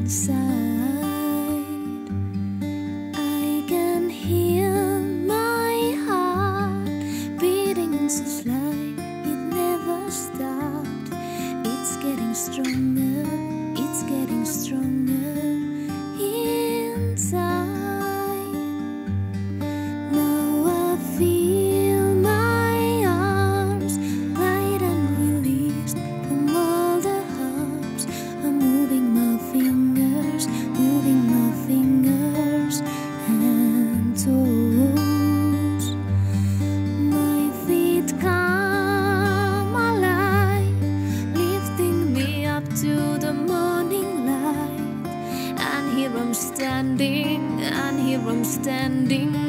inside. I can hear my heart beating so slight, it never stopped. It's getting stronger, it's getting stronger inside. Now I feel my arms light and released from all the harms. I'm moving my fingers and toes. My feet come alive, lifting me up to the morning light. And here I'm standing,